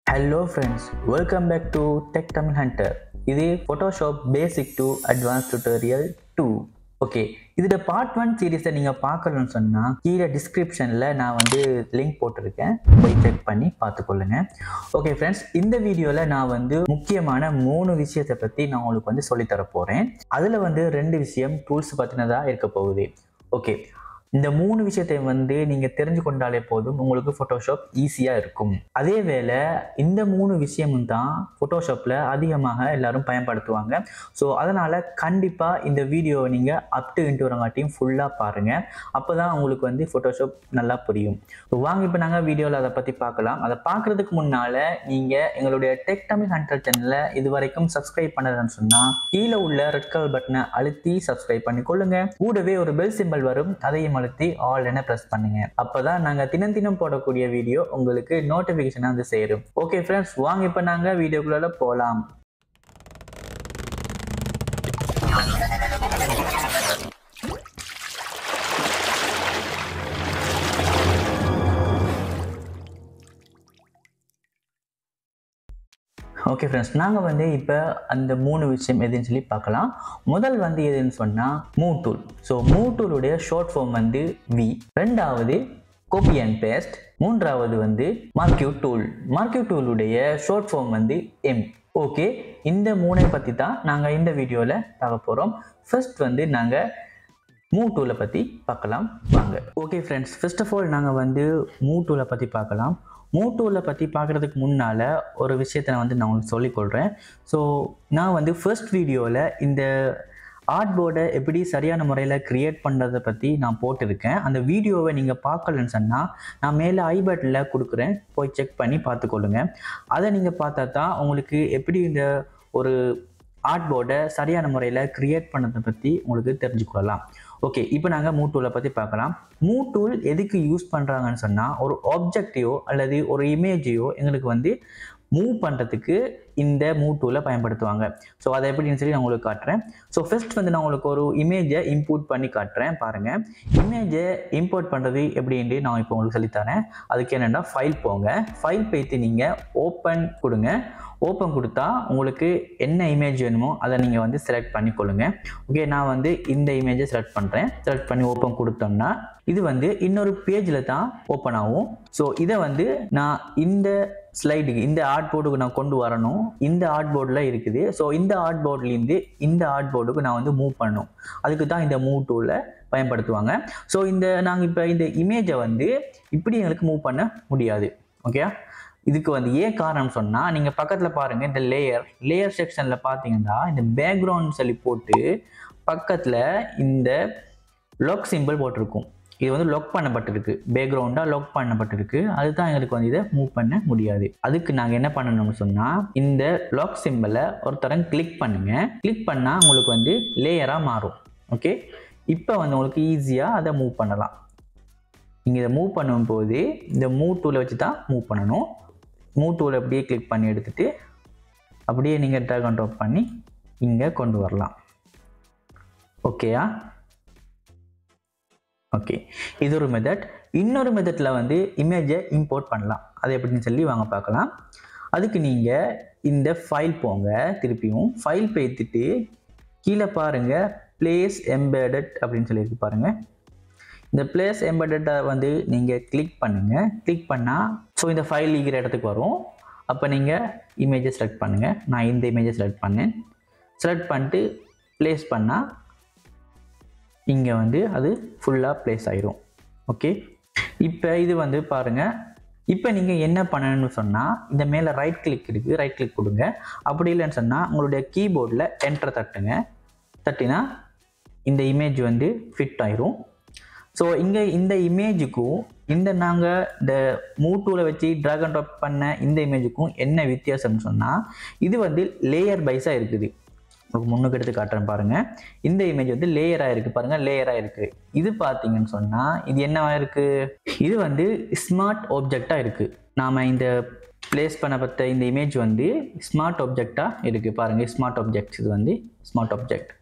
Hello friends, welcome back to Tech Tamil Hunter. இது Photoshop Basic to Advanced Tutorial 2. Okay, இதோட part 1 சீரீஸை நீங்கள் பார்க்கணும்னு சொன்னால் கீழே டிஸ்கிரிப்ஷனில் நான் லிங்க் போட்டிருக்கேன், போய் செக் பண்ணி பார்த்துக்கொள்ளுங்க. ஓகே ஃப்ரெண்ட்ஸ், இந்த வீடியோவில் நான் முக்கியமான 3 விஷயத்தை பற்றி நான் உங்களுக்கு சொல்லித்தர போகிறேன். அதில் 2 விஷயம் டூல்ஸ் பற்றினதாக இருக்க போகுது. ஓகே, இந்த 3 விஷயத்தை நீங்கள் தெரிஞ்சு கொண்டாலே போதும், உங்களுக்கு ஃபோட்டோஷாப் ஈஸியாக இருக்கும். அதே வேளை இந்த 3 விஷயமும் தான் ஃபோட்டோஷாப்பில் அதிகமாக எல்லாரும் பயன்படுத்துவாங்க. ஸோ அதனால் கண்டிப்பாக இந்த வீடியோவை நீங்கள் அப் டு இன்ட்டு வரங்காட்டியும் ஃபுல்லாக பாருங்கள். அப்போ தான் உங்களுக்கு ஃபோட்டோஷாப் நல்லா புரியும். ஸோ வாங்க இப்போ நாங்கள் வீடியோவில் அதை பற்றி பார்க்கலாம். அதை பார்க்குறதுக்கு முன்னால் நீங்கள் எங்களுடைய டெக் தமிழ் ஹண்டர் சேனலை இது வரைக்கும் சப்ஸ்கிரைப் பண்ணதுன்னு சொன்னால் கீழே உள்ள ரெட் கலர் பட்டனை அழுத்தி சப்ஸ்கிரைப் பண்ணிக்கொள்ளுங்க. கூடவே ஒரு பெல் சிம்பல் வரும், அதையும் அழுத்தி ஆல் என பிரஸ் பண்ணுங்க. அப்பதான் நாங்க தினம் போடக்கூடிய வீடியோ உங்களுக்கு நோட்டிபிகேஷன் சேரும். ஓகே ஃப்ரெண்ட்ஸ், வாங்க இப்ப நாங்க வீடியோக்குள்ள போலாம். ஓகே ஃப்ரெண்ட்ஸ், நாங்கள் இப்போ அந்த 3 விஷயம் எதுன்னு சொல்லி பார்க்கலாம். முதல் எதுன்னு சொன்னால் மூவ் டூல். ஸோ மூவ் டூலுடைய ஷார்ட் ஃபார்ம் வி. ரெண்டாவது காப்பி அண்ட் பேஸ்ட். மூன்றாவது மார்க்யூ டூல். மார்க்யூ டூலுடைய ஷார்ட் ஃபார்ம் எம். ஓகே, இந்த 3 பற்றி தான் நாங்கள் இந்த வீடியோவில் பார்க்க போகிறோம். ஃபர்ஸ்ட் நாங்கள் மூவ் டூலை பற்றி பார்க்கலாம் வாங்க. Okay friends, first of all நாங்கள் மூவ் டூலை பற்றி பார்க்கலாம். மூவ் டூலை பற்றி பார்க்குறதுக்கு முன்னால் ஒரு விஷயத்தை நான் உங்களுக்கு சொல்லிக்கொள்கிறேன். ஸோ நான் ஃபர்ஸ்ட் வீடியோவில் இந்த ஆர்ட் போர்டை எப்படி சரியான முறையில் க்ரியேட் பண்ணுறதை பற்றி நான் போட்டிருக்கேன். அந்த வீடியோவை நீங்கள் பார்க்கலன்னு சொன்னால் நான் மேலே ஐ பட்டனில் கொடுக்குறேன், போய் செக் பண்ணி பார்த்துக்கொள்ளுங்க. அதை நீங்கள் பார்த்தா தான் உங்களுக்கு எப்படி இந்த ஒரு ஆர்ட் போர்டை சரியான முறையில் க்ரியேட் பண்ணுறதை பற்றி உங்களுக்கு தெரிஞ்சுக்கொள்ளலாம். ஓகே, இப்போ நாங்கள் மூவ் டூலை பற்றி பார்க்கலாம். மூவ் டூல் எதுக்கு யூஸ் பண்ணுறாங்கன்னு சொன்னால் ஒரு ஆப்ஜெக்டையோ அல்லது ஒரு இமேஜையோ எங்களுக்கு மூவ் பண்ணுறதுக்கு இந்த மூவ் டூலை பயன்படுத்துவாங்க. ஸோ அதை எப்படின்னு சொல்லி நான் உங்களுக்கு காட்டுறேன். ஸோ ஃபர்ஸ்ட் நான் உங்களுக்கு ஒரு இமேஜை இம்போர்ட் பண்ணி காட்டுறேன் பாருங்கள். இமேஜை இம்போர்ட் பண்ணுறது எப்படின்னு நான் இப்போ உங்களுக்கு சொல்லித்தரேன். அதுக்கு என்னென்னா ஃபைல் போங்க, ஃபைல் போய்த்து நீங்கள் ஓப்பன் கொடுங்க. ஓப்பன் கொடுத்தா உங்களுக்கு என்ன இமேஜ் வேணுமோ அதை நீங்கள் செலக்ட் பண்ணிக்கொள்ளுங்க. ஓகே, நான் இந்த இமேஜை செலக்ட் பண்ணுறேன். செலக்ட் பண்ணி ஓப்பன் கொடுத்தோம்னா இது இன்னொரு பேஜில் தான் ஓப்பன் ஆகும். ஸோ இதை நான் இந்த ஸ்லைடுக்கு, இந்த ஆர்ட் போர்டுக்கு நான் கொண்டு வரணும். இந்த ஆர்ட் போர்டில் இருக்குது. ஸோ இந்த ஆர்ட் போர்ட்லேருந்து இந்த ஆர்ட் போர்டுக்கு நான் மூவ் பண்ணணும். அதுக்கு தான் இந்த மூவ் டூலை பயன்படுத்துவாங்க. ஸோ நாங்கள் இப்போ இந்த இமேஜை இப்படி எங்களுக்கு மூவ் பண்ண முடியாது. ஓகே, இதுக்கு ஏன் காரணம் சொன்னால் நீங்கள் பக்கத்தில் பாருங்கள், இந்த லேயர் செக்ஷனில் பார்த்தீங்கன்னா இந்த பேக்ரவுண்ட் சொல்லி போட்டு பக்கத்தில் இந்த லாக் சிம்பிள் போட்டிருக்கும். இது லாக் பண்ணப்பட்டிருக்கு, பேக்ரவுண்டாக லாக் பண்ணப்பட்டிருக்கு. அதுதான் எங்களுக்கு இதை மூவ் பண்ண முடியாது. அதுக்கு நாங்கள் என்ன பண்ணணும்னு சொன்னால் இந்த லாக் சிம்பிளை ஒரு தரம் கிளிக் பண்ணுங்க. கிளிக் பண்ணால் உங்களுக்கு லேயராக மாறும். ஓகே, இப்போ உங்களுக்கு ஈஸியாக அதை மூவ் பண்ணலாம். நீங்கள் இதை மூவ் பண்ணும்போது இந்த மூவ் டூலை வச்சு தான் மூவ் பண்ணணும். மூவ் டூலை அப்படியே கிளிக் பண்ணி எடுத்துகிட்டு அப்படியே நீங்கள் ட்ராக் அண்ட் ட்ராப் பண்ணி இங்கே கொண்டு வரலாம். ஓகேயா? ஓகே, இது ஒரு மெத்தட். இன்னொரு மெத்தடில் இமேஜை இம்போர்ட் பண்ணலாம். அது எப்படின்னு சொல்லி வாங்க பார்க்கலாம். அதுக்கு நீங்கள் இந்த ஃபைல் போங்க, திருப்பியும் ஃபைல் போய்த்துட்டு கீழே பாருங்கள் பிளேஸ் எம்பெடட் அப்படின்னு சொல்லியிருக்கு பாருங்கள். இந்த பிளேஸ் எம்பெடட்டை நீங்கள் கிளிக் பண்ணுங்கள். கிளிக் பண்ணால் ஸோ இந்த ஃபைல் இருக்கிற இடத்துக்கு வரும். அப்போ நீங்கள் இமேஜை செலக்ட் பண்ணுங்கள். நான் இந்த இமேஜை செலக்ட் பண்ணேன். செலக்ட் பண்ணிட்டு ப்ளேஸ் பண்ணால் இங்கே அது ஃபுல்லாக ப்ளேஸ் ஆயிரும். ஓகே, இப்போ இது பாருங்கள். இப்போ நீங்கள் என்ன பண்ணணும்னு சொன்னால் இந்த மேலே ரைட் கிளிக் இருக்குது, ரைட் கிளிக் கொடுங்க. அப்படி இல்லைன்னு சொன்னால் உங்களுடைய கீபோர்டில் என்டர் தட்டுங்க. தட்டினா இந்த இமேஜ் ஃபிட் ஆயிரும். ஸோ இங்கே இந்த இமேஜுக்கும் நாங்கள் இந்த மூவ் டூலை வச்சு ட்ராக் அண்ட் ட்ராப் பண்ண இந்த இமேஜுக்கும் என்ன வித்தியாசம்னு சொன்னால் இது லேயர் பைஸாக இருக்குது. உங்களுக்கு முன்னுக்கு எடுத்து காட்டுறேன் பாருங்கள். இந்த இமேஜ் லேயராக இருக்குது பாருங்கள், லேயராக இருக்குது. இது பார்த்தீங்கன்னு சொன்னால் இது என்னவா இருக்குது, இது ஸ்மார்ட் ஆப்ஜெக்டாக இருக்குது. நாம் இந்த பிளேஸ் பண்ணப்பட்ட இந்த இமேஜ் ஸ்மார்ட் ஆப்ஜெக்டாக இருக்குது பாருங்கள். ஸ்மார்ட் ஆப்ஜெக்ட்ஸ், இது ஸ்மார்ட் ஆப்ஜெக்ட்.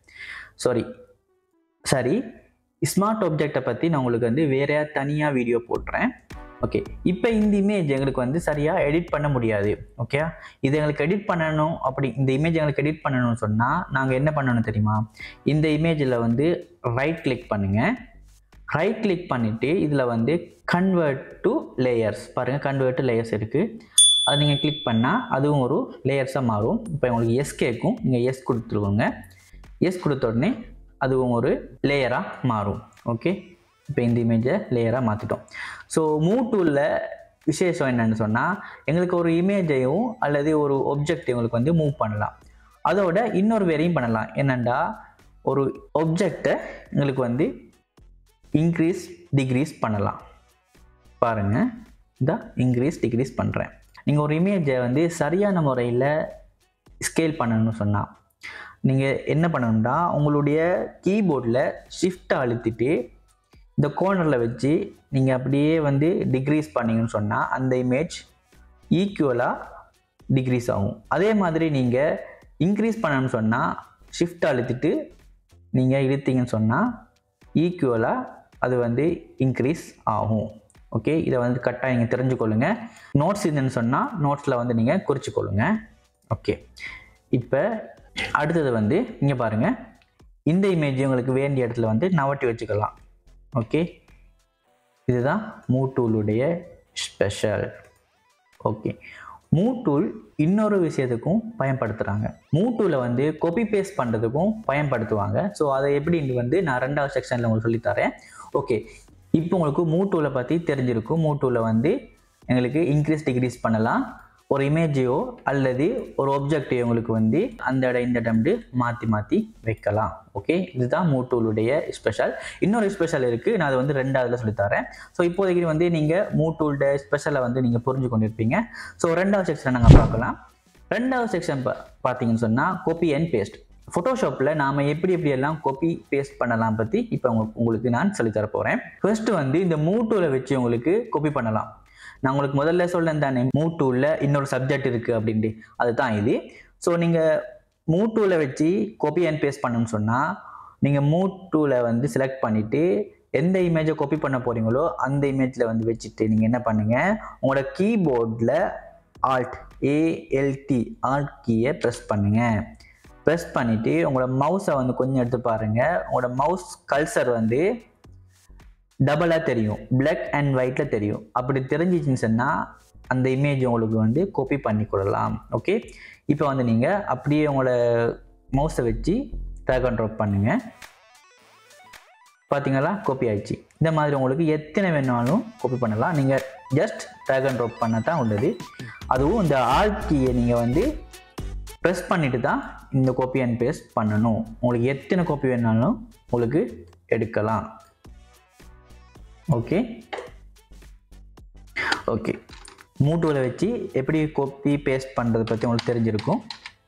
சரி, ஸ்மார்ட் ஆப்ஜெக்டை பற்றி நான் உங்களுக்கு வேற தனியாக வீடியோ போட்டுறேன். ஓகே, இப்போ இந்த இமேஜ் எங்களுக்கு வந்து சரியாக எடிட் பண்ண முடியாது. ஓகே, இது எங்களுக்கு எடிட் பண்ணணும், அப்படி இந்த இமேஜ் எங்களுக்கு எடிட் பண்ணணும்னு சொன்னால் நாங்கள் என்ன பண்ணணும் தெரியுமா? இந்த இமேஜில் வந்து ரைட் கிளிக் பண்ணுங்கள். ரைட் கிளிக் பண்ணிவிட்டு இதில் வந்து கன்வெர்ட் டு லேயர்ஸ் பாருங்கள், கன்வெர்ட் டு லேயர்ஸ் இருக்குது. அது நீங்கள் கிளிக் பண்ணால் அதுவும் ஒரு லேயர்ஸாக மாறும். இப்போ உங்களுக்கு எஸ் கேட்கும், நீங்கள் எஸ் கொடுத்துருவோங்க. எஸ் கொடுத்த உடனே அதுவும் ஒரு லேயராக மாறும். ஓகே, இப்போ இந்த இமேஜை லேயராக மாற்றிட்டோம். ஸோ மூவ் டூலில் விசேஷம் என்னென்னு சொன்னால் எங்களுக்கு ஒரு இமேஜையும் அல்லது ஒரு ஒப்ஜெக்ட் எங்களுக்கு வந்து மூவ் பண்ணலாம். அதோட இன்னொரு வேறையும் பண்ணலாம். என்னென்னா ஒரு ஒப்ஜெக்டை எங்களுக்கு வந்து இன்க்ரீஸ் டிக்ரீஸ் பண்ணலாம். பாருங்கள், இந்த இன்க்ரீஸ் டிக்ரீஸ் பண்ணுறேன். நீங்கள் ஒரு இமேஜை வந்து சரியான முறையில் ஸ்கேல் பண்ணணும்னு சொன்னால் நீங்கள் என்ன பண்ணணும்னா உங்களுடைய கீபோர்டில் ஷிஃப்ட்டை அழுத்திட்டு இந்த கோர்னரில் வச்சு நீங்கள் அப்படியே வந்து டிக்ரீஸ் பண்ணிங்கன்னு சொன்னால் அந்த இமேஜ் ஈக்குவலாக டிக்ரீஸ் ஆகும். அதே மாதிரி நீங்கள் இன்க்ரீஸ் பண்ணணும்னு சொன்னால் ஷிஃப்ட் அழுத்திட்டு நீங்கள் இழுத்தீங்கன்னு சொன்னால் ஈக்குவலாக அது வந்து இன்க்ரீஸ் ஆகும். ஓகே, இதை வந்து கரெக்டாக நீங்கள் தெரிஞ்சுக்கொள்ளுங்க. நோட்ஸ் இதுன்னு சொன்னால் நோட்ஸில் வந்து நீங்கள் குறிச்சிக்கொள்ளுங்க. ஓகே, இப்போ அடுத்தது வந்து இங்கே பாருங்கள், இந்த இமேஜ் உங்களுக்கு வேண்டிய இடத்துல வந்து நவட்டி வச்சுக்கலாம். ஓகே, இதுதான் மூவ் டூலுடைய ஸ்பெஷல். ஓகே, மூவ் டூல் இன்னொரு விஷயத்துக்கும் பயன்படுத்துகிறாங்க. மூவ் டூலை வந்து காப்பி பேஸ்ட் பண்ணுறதுக்கும் பயன்படுத்துவாங்க. ஸோ அதை எப்படின்னு வந்து நான் 2வது செக்ஷனில் உங்களுக்கு சொல்லித்தரேன். ஓகே, இப்போ உங்களுக்கு மூவ் டூலை பற்றி தெரிஞ்சிருக்கும். மூவ் டூலை வந்து எங்களுக்கு இன்க்ரீஸ் டிக்ரீஸ் பண்ணலாம். ஒரு இமேஜையோ அல்லது ஒரு ஒப்ஜெக்டையோ உங்களுக்கு வந்து அந்த இடம் இந்த இடம்ட்டு மாற்றி வைக்கலாம். ஓகே, இதுதான் மூவ் டூலுடைய ஸ்பெஷல். இன்னொரு ஸ்பெஷல் இருக்குது, நான் அதை வந்து 2வதுல சொல்லித்தரேன். ஸோ இப்போதைக்கு வந்து நீங்கள் மூவ் டூலுடைய ஸ்பெஷலை வந்து நீங்கள் புரிஞ்சு கொண்டிருப்பீங்க. ஸோ 2வது செக்ஷனை நாங்கள் பார்க்கலாம். 2வது செக்ஷன் பார்த்தீங்கன்னு சொன்னால் காப்பி அண்ட் பேஸ்ட். ஃபோட்டோஷாப்பில் நாம் எப்படியெல்லாம் காப்பி பேஸ்ட் பண்ணலாம் பற்றி இப்போ உங்களுக்கு நான் சொல்லித்தர போகிறேன். ஃபர்ஸ்ட்டு வந்து இந்த மூவ் டூலை வச்சு உங்களுக்கு காப்பி பண்ணலாம். நான் உங்களுக்கு முதல்ல சொல்லேன் தானே மூவ் டூலில் இன்னொரு சப்ஜெக்ட் இருக்குது அப்படின்ட்டு, அதுதான் இது. ஸோ நீங்கள் மூவ் டூலை வச்சு காப்பி அண்ட் பேஸ்ட் பண்ணணும்னு சொன்னால் நீங்கள் மூவ் டூலை வந்து செலக்ட் பண்ணிவிட்டு எந்த இமேஜை காப்பி பண்ண போகிறீங்களோ அந்த இமேஜில் வந்து வச்சுட்டு நீங்கள் என்ன பண்ணுங்கள், உங்களோட கீபோர்டில் ALT கீயை ப்ரெஸ் பண்ணுங்கள். ப்ரெஸ் பண்ணிவிட்டு உங்களோட மவுஸை வந்து கொஞ்சம் எடுத்து பாருங்கள். உங்களோட மவுஸ் கல்சர் வந்து டபுளாக தெரியும், பிளாக் அண்ட் ஒயிட்டில் தெரியும். அப்படி தெரிஞ்சிச்சுன்னு சொன்னால் அந்த இமேஜ் உங்களுக்கு வந்து காப்பி பண்ணி கொள்ளலாம். ஓகே, இப்போ வந்து நீங்கள் அப்படியே உங்களோட மவுஸை வச்சு ட்ராக் அண்ட் ட்ராப் பண்ணுங்கள். பார்த்தீங்களா, காப்பி ஆயிடுச்சு. இந்த மாதிரி உங்களுக்கு எத்தனை வேணாலும் காப்பி பண்ணலாம். நீங்கள் ஜஸ்ட் ட்ராக் அண்ட் ட்ராப் பண்ண தான் உள்ளது. அதுவும் இந்த ஆல்ட் கீயை நீங்கள் வந்து ப்ரெஸ் பண்ணிட்டு தான் இந்த காப்பி அண்ட் பேஸ்ட் பண்ணணும். உங்களுக்கு எத்தனை காப்பி வேணாலும் உங்களுக்கு எடுக்கலாம். ஓகே ஓகே மூவ் டூலை வச்சு எப்படி காப்பி பேஸ்ட் பண்ணுறது பற்றி உங்களுக்கு தெரிஞ்சிருக்கும்.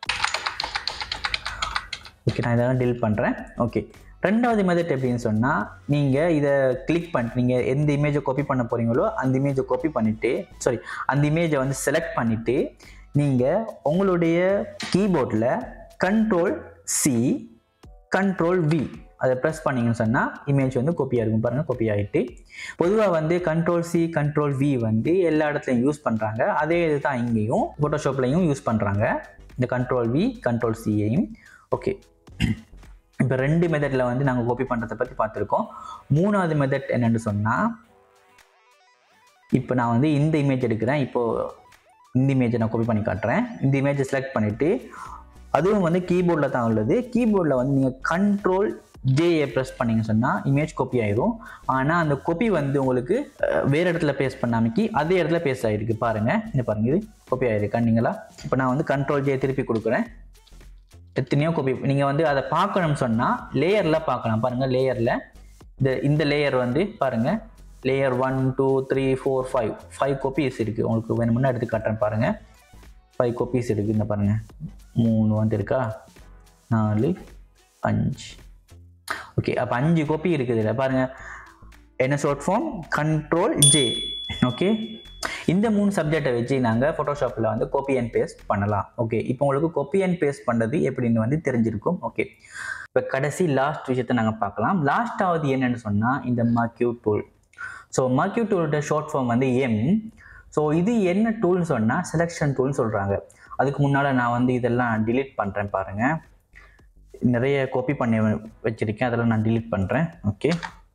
ஓகே, நான் இதெல்லாம் டீல் பண்ணுறேன். ஓகே, 2வது மெத்தட் எப்படின்னு சொன்னால் நீங்கள் இதை கிளிக் பண்ணிட்டு நீங்கள் எந்த இமேஜை காப்பி பண்ண போகிறீங்களோ அந்த இமேஜை காப்பி பண்ணிவிட்டு அந்த இமேஜை வந்து செலக்ட் பண்ணிவிட்டு நீங்கள் உங்களுடைய கீபோர்டில் Ctrl+C Ctrl+V அதை ப்ரெஸ் பண்ணிங்கன்னு சொன்னால் இமேஜ் வந்து காப்பியாக இருக்கும். பாருங்கள், காப்பி ஆகிட்டு. பொதுவாக வந்து Ctrl+C Ctrl+V வந்து எல்லா இடத்துலையும் யூஸ் பண்ணுறாங்க. அதே இது தான் இங்கேயும் ஃபோட்டோஷாப்லையும் யூஸ் பண்ணுறாங்க, இந்த Ctrl+V Ctrl+Cயையும். ஓகே, இப்போ 2 மெத்தடில் வந்து நாங்கள் காப்பி பண்ணுறதை பற்றி பார்த்துருக்கோம். 3வது மெத்தட் என்னென்னு சொன்னால், இப்போ நான் வந்து இந்த இமேஜ் எடுக்கிறேன். இப்போது இந்த இமேஜை நான் காப்பி பண்ணி காட்டுறேன். இந்த இமேஜை செலக்ட் பண்ணிவிட்டு அதுவும் வந்து கீபோர்டில் தான் உள்ளது. கீபோர்டில் வந்து நீங்கள் Ctrl+J ப்ரெஸ் பண்ணிங்கன்னு சொன்னால் இமேஜ் காப்பி ஆயிரும். ஆனால் அந்த காப்பி வந்து உங்களுக்கு வேறு இடத்துல பேஸ்ட் பண்ணாமைக்கு அதே இடத்துல பேஸ்ட் ஆகிருக்கு. பாருங்கள், இந்த பாருங்கள், இது காப்பி ஆகிருக்காண்டிங்களா. இப்போ நான் வந்து Ctrl+J திருப்பி கொடுக்குறேன். எத்தனையோ காப்பி நீங்கள் வந்து அதை பார்க்கணும்னு சொன்னால் லேயரில் பார்க்கலாம். பாருங்கள், லேயரில் இந்த லேயர் வந்து பாருங்கள், லேயர் 1 2 3 4 5 காப்பீஸ் இருக்குது. உங்களுக்கு வேணுமுன்னா எடுத்து காட்டுறேன். பாருங்கள், 5 காப்பீஸ் இருக்குது. இந்த பாருங்கள், 3 வந்து இருக்கா, 4 5. ஓகே, அப்போ 5 காப்பி இருக்குது இதில். பாருங்கள், என்ன ஷார்ட் ஃபார்ம் Ctrl+J. ஓகே, இந்த 3 சப்ஜெக்டை வச்சு நாங்கள் ஃபோட்டோஷாப்பில் வந்து காப்பி அண்ட் பேஸ்ட் பண்ணலாம். ஓகே, இப்போ உங்களுக்கு காப்பி அண்ட் பேஸ்ட் பண்ணுறது எப்படின்னு வந்து தெரிஞ்சிருக்கும். ஓகே, இப்போ கடைசி லாஸ்ட் விஷயத்தை நாங்கள் பார்க்கலாம். லாஸ்ட்டாவது என்னென்னு சொன்னால் இந்த மார்க்யூ டூல். ஸோ மர்க்யூ டூலோட ஷார்ட் ஃபார்ம் வந்து எம். ஸோ இது என்ன டூல்னு சொன்னால் செலெக்ஷன் டூல்னு சொல்கிறாங்க. அதுக்கு முன்னால் நான் வந்து இதெல்லாம் டிலீட் பண்ணுறேன் பாருங்கள். நிறைய காப்பி பண்ணி வச்சுருக்கேன், அதெல்லாம் நான் டிலீட் பண்ணுறேன். ஓகே,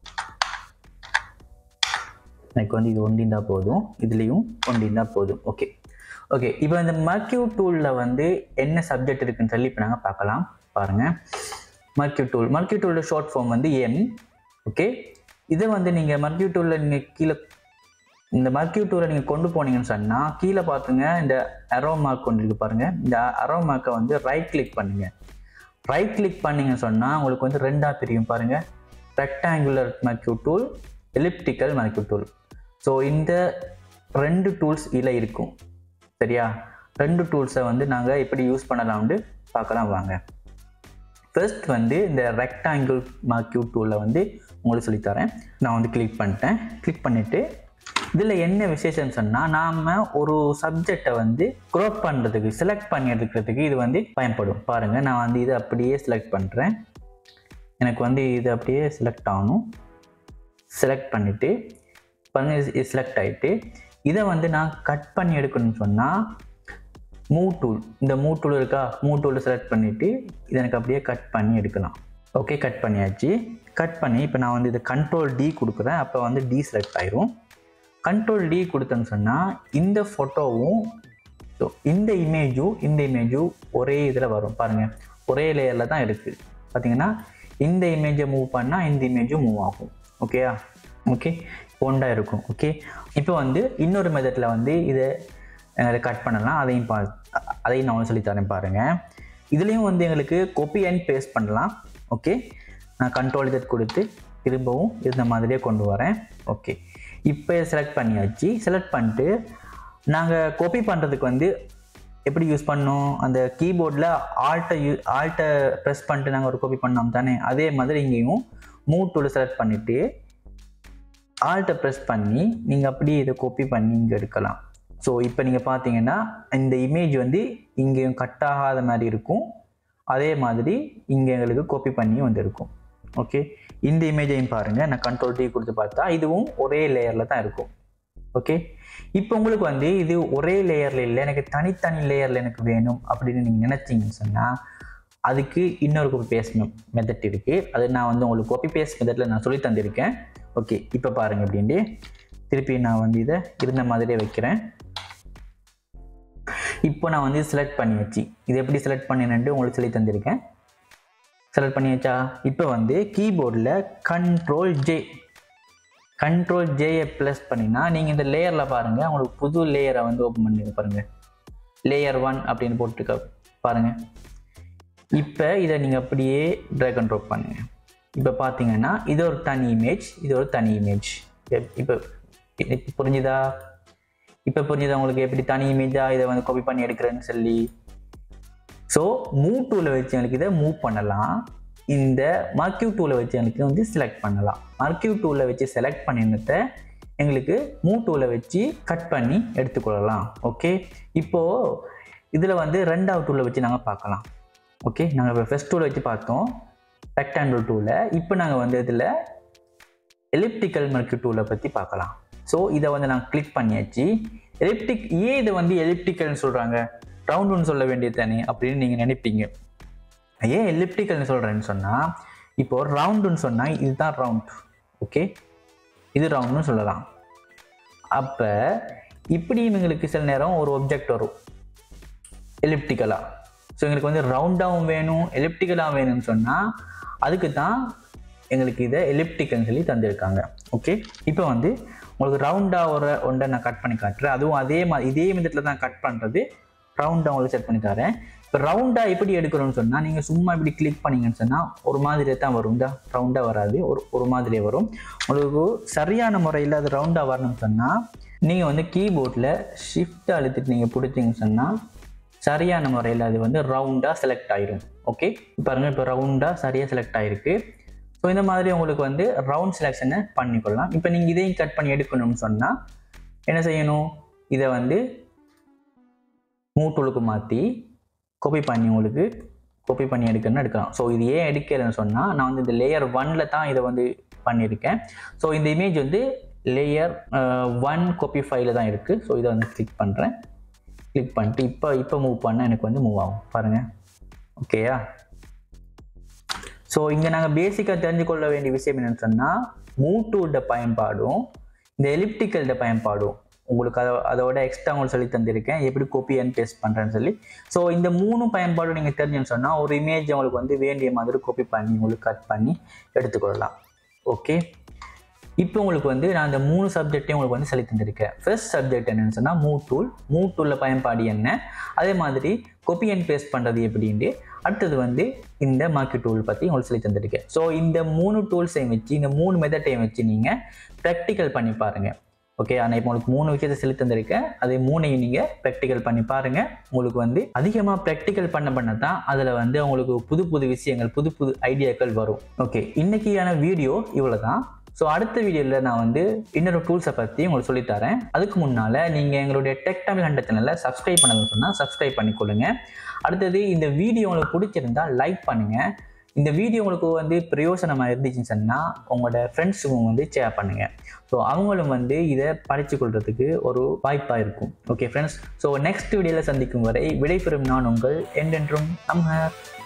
எனக்கு வந்து இது ஒண்டிந்தா போதும், இதுலேயும் ஒண்டிந்தா போதும். ஓகே ஓகே இப்போ இந்த மர்க்யூ டூலில் வந்து என்ன சப்ஜெக்ட் இருக்குன்னு சொல்லி இப்போ நாங்கள் பார்க்கலாம். பாருங்கள், மர்க்யூ டூலோட ஷார்ட் ஃபார்ம் வந்து எம். ஓகே, இதை வந்து நீங்கள் மர்க்யூ டூலில் நீங்கள் கீழே இந்த மர்க்யூ டூலை நீங்கள் கொண்டு போனீங்கன்னு சொன்னால் கீழே பார்த்துங்க, இந்த அரோ மார்க் கொண்டு இருக்கு பாருங்கள். இந்த அரோ மார்க்கை வந்து ரைட் கிளிக் பண்ணுங்கள். ரைட் கிளிக் பண்ணிங்கன்னு சொன்னால் உங்களுக்கு வந்து ரெண்டாக பிரியும் பாருங்கள், rectangular marquee tool, elliptical marquee tool. So இந்த ரெண்டு டூல்ஸ் இதில் இருக்கும். சரியா, ரெண்டு டூல்ஸை வந்து நாங்கள் எப்படி யூஸ் பண்ணலாம்னு பார்க்கலாம் வாங்க. ஃபர்ஸ்ட் வந்து இந்த ரெக்டாங்கிள் மர்க்யூ டூலை வந்து உங்களுக்கு சொல்லித்தரேன். நான் வந்து கிளிக் பண்ணிட்டேன். கிளிக் பண்ணிவிட்டு இதில் என்ன விசேஷம்னு சொன்னால், நாம் ஒரு சப்ஜெக்டை வந்து க்ரோப் பண்ணுறதுக்கு, செலக்ட் பண்ணி எடுக்கிறதுக்கு இது வந்து பயன்படும். பாருங்கள், நான் வந்து இதை அப்படியே செலக்ட் பண்ணுறேன். எனக்கு வந்து இது அப்படியே செலக்ட் ஆகணும். செலக்ட் பண்ணிவிட்டு பாருங்கள், இது செலக்ட் ஆகிட்டு இதை வந்து நான் கட் பண்ணி எடுக்கணும்னு சொன்னால் மூவ் டூல், இந்த மூவ் டூல் இருக்கா, மூவ் டூலை செலக்ட் பண்ணிவிட்டு இதை எனக்கு அப்படியே கட் பண்ணி எடுக்கலாம். ஓகே, கட் பண்ணியாச்சு. கட் பண்ணி இப்போ நான் வந்து இதை கண்ட்ரோல் டி கொடுக்குறேன். அப்போ வந்து டி செலக்ட் ஆயிரும். கண்ட்ரோல் டி கொடுத்தேன்னு சொன்னால் இந்த ஃபோட்டோவும் ஸோ இந்த இமேஜும் ஒரே இதில் வரும். பாருங்கள், ஒரே லேயரில் தான் இருக்குது. பார்த்தீங்கன்னா இந்த இமேஜை மூவ் பண்ணால் இந்த இமேஜும் மூவ் ஆகும். ஓகேயா, ஓகே, ஒண்டா இருக்கும். ஓகே, இப்போ வந்து இன்னொரு மெத்தடில் வந்து இதை கட் பண்ணலாம். அதையும் நான் சொல்லித்தரேன் பாருங்கள். இதுலேயும் வந்து எங்களுக்கு காப்பி அண்ட் பேஸ்ட் பண்ணலாம். ஓகே, நான் கண்ட்ரோல் Z கொடுத்து திரும்பவும் இந்த மாதிரியே கொண்டு வரேன். ஓகே, இப்போ செலக்ட் பண்ணியாச்சு. செலக்ட் பண்ணிட்டு நாங்கள் காப்பி பண்ணுறதுக்கு வந்து எப்படி யூஸ் பண்ணோம், அந்த கீபோர்டில் ஆல்ட்டை ப்ரெஸ் பண்ணிட்டு நாங்கள் ஒரு காப்பி பண்ணோம் தானே, அதே மாதிரி இங்கேயும் மூவ் டூலை செலக்ட் பண்ணிவிட்டு ஆல்ட்டை ப்ரெஸ் பண்ணி நீங்கள் அப்படியே இதை காப்பி பண்ணி இங்கே எடுக்கலாம். ஸோ இப்போ நீங்கள் பார்த்தீங்கன்னா இந்த இமேஜ் வந்து இங்கேயும் கட் ஆகாத மாதிரி இருக்கும். அதே மாதிரி இங்கே எங்களுக்கு காப்பி பண்ணி வந்துருக்கும். ஓகே, இந்த இமேஜையும் பாருங்கள், நான் கண்ட்ரோல் டி கொடுத்து பார்த்தா இதுவும் ஒரே லேயரில் தான் இருக்கும். ஓகே, இப்போ உங்களுக்கு வந்து இது ஒரே லேயரில் இல்லை, எனக்கு தனித்தனி லேயரில் எனக்கு வேணும் அப்படின்னு நீங்கள் நினச்சிங்கன்னு சொன்னால் அதுக்கு இன்னொரு காப்பி பேஸ்ட் மெத்தட் இருக்குது. அது நான் வந்து உங்களுக்கு காப்பி பேஸ்ட் மெத்தடில் நான் சொல்லி தந்திருக்கேன். ஓகே, இப்போ பாருங்கள், அப்படின்ட்டு திருப்பி நான் வந்து இதை இருந்த மாதிரியே வைக்கிறேன். இப்போ நான் வந்து செலக்ட் பண்ணி வச்சு இது எப்படி செலக்ட் பண்ணினேன்ட்டு உங்களுக்கு சொல்லி தந்திருக்கேன். செலக்ட் பண்ணி வச்சா இப்போ வந்து கீபோர்டில் கண்ட்ரோல் ஜேயை ப்ளஸ் பண்ணினா நீங்கள் இந்த லேயரில் பாருங்கள், உங்களுக்கு புது லேயரை வந்து ஓப்பன் பண்ணி பாருங்கள். லேயர் 1 அப்படின்னு போட்டுருக்க பாருங்கள். இப்போ இதை நீங்கள் அப்படியே ட்ராக் அண்ட் ட்ராப் பண்ணுங்கள். இப்போ பார்த்தீங்கன்னா இது ஒரு தனி இமேஜ், இது ஒரு தனி இமேஜ். இப்போ புரிஞ்சுதா? உங்களுக்கு எப்படி தனி இமேஜாக இதை வந்து காப்பி பண்ணி எடுக்கிறேன்னு சொல்லி. ஸோ மூவ் டூலை வச்சு எனக்கு இதை மூவ் பண்ணலாம். இந்த மர்க்யூ டூலை வச்சு எனக்கு வந்து செலக்ட் பண்ணலாம். மர்க்யூ டூலை வச்சு செலக்ட் பண்ணினதை எங்களுக்கு மூவ் டூலை வச்சு கட் பண்ணி எடுத்துக்கொள்ளலாம். ஓகே, இப்போது இதில் வந்து ரெண்டாவது டூலை வச்சு நாங்கள் பார்க்கலாம். ஓகே, நாங்கள் இப்போ ஃபர்ஸ்ட் டூலை வச்சு பார்த்தோம், ரெக்டாங்கிள் டூலை. இப்போ நாங்கள் வந்து இதில் எலிப்டிக்கல் மர்க்யூ டூலை பற்றி பார்க்கலாம். ஸோ இதை வந்து நாங்கள் கிளிக் பண்ணியாச்சு. ஏன் இதை வந்து எலிப்டிக்கல்னு சொல்கிறாங்க, ரவுண்டுன்னு சொல்ல வேண்டியது தானே அப்படின்னு நீங்கள் நினைப்பீங்க. ஏன் எலிப்டிக்கல்னு சொல்கிறேன்னு சொன்னால், இப்போ ரவுண்டுன்னு சொன்னால் இதுதான் ரவுண்ட். ஓகே, இது ரவுண்டுன்னு சொல்லலாம். அப்போ இப்படியும் எங்களுக்கு சில நேரம் ஒரு ஒப்ஜெக்ட் வரும் எலிப்டிக்கலாக. ஸோ எங்களுக்கு வந்து ரவுண்டாகவும் வேணும், எலிப்டிக்கலாகவும் வேணும்னு சொன்னால் அதுக்கு தான் எங்களுக்கு இதை எலிப்டிக்கல்னு சொல்லி தந்திருக்காங்க. ஓகே, இப்போ வந்து உங்களுக்கு ரவுண்டாக ஒன்றை நான் கட் பண்ணி காட்டுறேன். அதுவும் இதே மெத்தடில் தான் கட் பண்ணுறது. ரவுண்டாக உங்களுக்கு செட் பண்ணி தரேன். இப்போ ரவுண்டாக எப்படி எடுக்கணும்னு சொன்னால், நீங்கள் சும்மா இப்படி கிளிக் பண்ணிங்கன்னு சொன்னால் ஒரு மாதிரியே தான் வரும். இந்த ரவுண்டாக வராது, ஒரு மாதிரியே வரும். உங்களுக்கு சரியான முறையில் அது ரவுண்டாக வரணும்னு சொன்னால் நீங்கள் வந்து கீபோர்டில் ஷிஃப்ட் அழுத்திட்டு நீங்கள் பிடிச்சிங்கன்னு சொன்னால் சரியான முறையில் அது வந்து ரவுண்டாக செலக்ட் ஆகிடும். ஓகே, பாருங்கள், இப்போ ரவுண்டாக சரியாக செலக்ட் ஆகிருக்கு. ஸோ இந்த மாதிரி உங்களுக்கு வந்து ரவுண்ட் செலெக்ஷனை பண்ணிக்கொள்ளலாம். இப்போ நீங்கள் இதையும் கட் பண்ணி எடுக்கணும்னு சொன்னால் என்ன செய்யணும், இதை வந்து மூவ் டூலுக்கு மாற்றி காப்பி பண்ணி எடுக்கலாம். ஸோ இது ஏன் எடுக்கிறேன்னு சொன்னால், நான் வந்து இந்த லேயர் 1ல் தான் இதை வந்து பண்ணியிருக்கேன். ஸோ இந்த இமேஜ் வந்து லேயர் 1 காப்பி ஃபைலில் தான் இருக்குது. ஸோ இதை வந்து கிளிக் பண்ணுறேன். கிளிக் பண்ணிட்டு இப்போ மூவ் பண்ணால் எனக்கு வந்து மூவ் ஆகும் பாருங்கள். ஓகேயா? ஸோ இங்கே நாங்கள் பேசிக்காக தெரிஞ்சு கொள்ள வேண்டிய விஷயம் என்னென்னு சொன்னால் மூவ் டூலோட பயன்பாடும் இந்த எலிப்டிக்கலோட பயன்பாடும் உங்களுக்கு அதோட எக்ஸ்ட்ரா உங்களுக்கு சொல்லி தந்திருக்கேன், எப்படி காப்பி அண்ட் பேஸ்ட் பண்ணுறேன்னு சொல்லி. ஸோ இந்த 3 பயன்பாடும் நீங்கள் தெரிஞ்சுன்னு சொன்னால் ஒரு இமேஜ் உங்களுக்கு வந்து வேண்டிய மாதிரி காப்பி பண்ணி உங்களுக்கு கட் பண்ணி எடுத்துக்கொள்ளலாம். ஓகே, இப்போ உங்களுக்கு வந்து நான் இந்த 3 சப்ஜெக்டையும் உங்களுக்கு வந்து சொல்லி தந்திருக்கேன். ஃபர்ஸ்ட் சப்ஜெக்ட் என்னன்னு சொன்னால் மூவ் டூலில் பயன்பாடு என்ன, அதே மாதிரி காப்பி அண்ட் பேஸ்ட் பண்ணுறது எப்படின்ட்டு, அடுத்தது வந்து இந்த மார்க்கி டூல் பற்றி உங்களுக்கு சொல்லி தந்திருக்கேன். ஸோ இந்த 3 டூல்ஸையும் வச்சு இந்த 3 மெத்தட்டையும் வச்சு நீங்கள் ப்ராக்டிக்கல் பண்ணி பாருங்கள். ஓகே, ஆனால் இப்போ உங்களுக்கு 3 விஷயத்தை சொல்லி தந்திருக்கேன். அதே 3ஐயும் நீங்கள் ப்ராக்டிக்கல் பண்ணி பாருங்கள். உங்களுக்கு வந்து அதிகமாக ப்ராக்டிக்கல் பண்ண தான் அதில் வந்து உங்களுக்கு புது விஷயங்கள் புது ஐடியாக்கள் வரும். ஓகே, இன்னைக்கான வீடியோ இவ்வளோ தான். ஸோ அடுத்த வீடியோவில் நான் வந்து இன்னொரு டூல்ஸை பற்றி உங்களுக்கு சொல்லித்தரேன். அதுக்கு முன்னால் நீங்கள் எங்களுடைய டெக் தமிழ் 100 சேனலில் சப்ஸ்கிரைப் பண்ணணும்னு சொன்னால் சப்ஸ்கிரைப் பண்ணிக்கொள்ளுங்க. அடுத்தது இந்த வீடியோ உங்களுக்கு பிடிச்சிருந்தால் லைக் பண்ணுங்கள். இந்த வீடியோ உங்களுக்கு வந்து பிரயோசனமாக இருந்துச்சுன்னு சொன்னால் உங்களோட ஃப்ரெண்ட்ஸுக்கும் வந்து ஷேர் பண்ணுங்கள். ஸோ அவங்களும் வந்து இதை படித்து கொள்றதுக்கு ஒரு வாய்ப்பாக இருக்கும். ஓகே ஃப்ரெண்ட்ஸ், ஸோ நெக்ஸ்ட் வீடியோவில் சந்திக்கும் வரை விடைபெறும் நான் உங்கள் என்றென்றும் அம்ஹர்.